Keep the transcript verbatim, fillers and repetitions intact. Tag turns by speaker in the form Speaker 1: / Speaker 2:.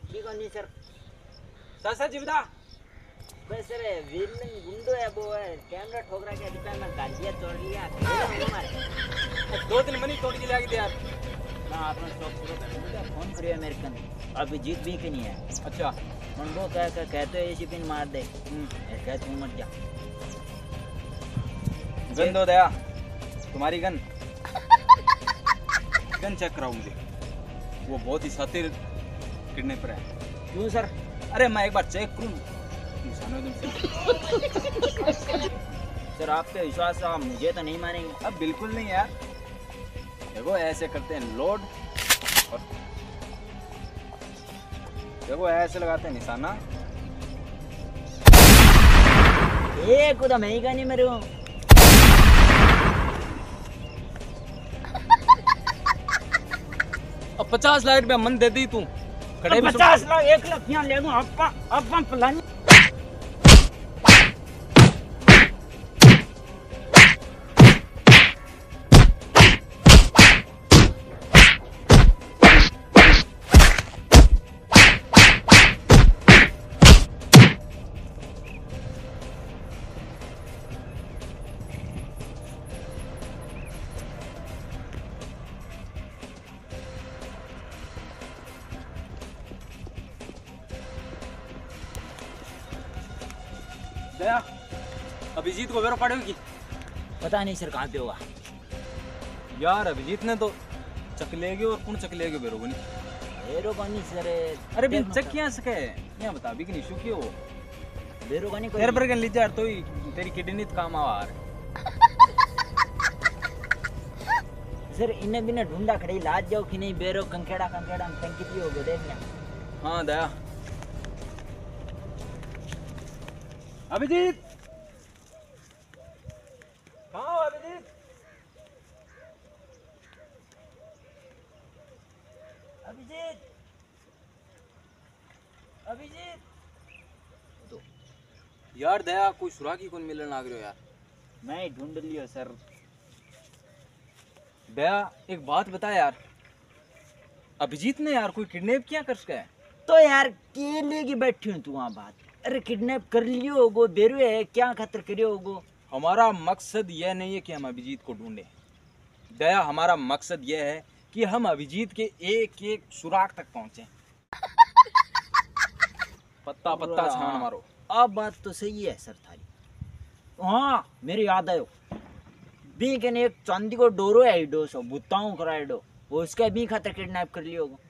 Speaker 1: ठीक है नहीं सर।
Speaker 2: सर सर जीवदा
Speaker 1: बस सर विलन गुंडो है वो है कैमरा ठोकरा के डिब्बे में गालियां तोड़ लिया हमारे
Speaker 2: दो दिन मनी तोड़ के ले आ गए यार।
Speaker 1: ना आपने स्टॉक शुरू कर दिया। फोन करियो अमेरिकन अभी जीत भी कि नहीं है।
Speaker 2: अच्छा
Speaker 1: मन वो कह कह कहते ऐसी पिन मार दे कह तू मत जा।
Speaker 2: गन दो दया तुम्हारी गन गन चेक कराओ मुझे। वो बहुत ही शातिर किडनैपर है।
Speaker 1: क्यों सर?
Speaker 2: अरे मैं एक बार चेक करूं।
Speaker 1: सर आपके विश्वास आप मुझे तो नहीं मानेंगे।
Speaker 2: अब बिल्कुल नहीं यार। देखो ऐसे करते हैं लोड और देखो ऐसे लगाते हैं निशाना।
Speaker 1: एक तो मैं ही का नहीं मेरे को।
Speaker 2: अब पचास लाख रुपया मन दे दी तू
Speaker 1: खड़े पचास लाख एक लाख यहाँ ले दूं आपका आपका प्लान।
Speaker 2: दया अभिजीत को बेरो पड़ेगी।
Speaker 1: पता नहीं सर कहाँ पे होगा
Speaker 2: यार। अभिजीत ने तो चकलेगे और कौन चकलेगे बेरो बनी
Speaker 1: बेरो का नहीं सर।
Speaker 2: अरे बिन चक क्या सके यहाँ बता भी कि नहीं शुक्रिया हो
Speaker 1: बेरो का नहीं
Speaker 2: तेरे पर गन लीजिए यार। तो ही तेरी किडनी तो काम आवा यार।
Speaker 1: सर इन्हें भी ना ढूंढा खड़ी लाज जाओ कि नहीं बेरो कंकेड़ा कंकेड़ा टंकी हो गए देखना।
Speaker 2: हाँ दया अभिजीत कहाँ हो अभिजीत?
Speaker 1: अभिजीत अभिजीत
Speaker 2: तो यार दया कोई सुरागी कौन मिलने लग रहे हो यार।
Speaker 1: मैं ही ढूंढ लियो सर।
Speaker 2: दया एक बात बता यार। अभिजीत ने यार कोई किडनैप किया कर सका है?
Speaker 1: तो यार के लेके बैठी हूँ तू वहाँ बात। अरे किडनैप कर लियो होगो बेरो है क्या खतर करियो होगो।
Speaker 2: हमारा मकसद यह नहीं है कि हम अभिजीत को ढूंढे दया। हमारा मकसद यह है कि हम अभिजीत के एक एक सुराग तक पहुंचे। पत्ता पत्ता छान मारो।
Speaker 1: अब बात तो सही है सर थारी। हाँ मेरी याद आयो बी के एक चांदी को डोरो है डो सो भुत्ताऊं कराए डो वो उसका भी खतर किडनैप कर लियो होगो।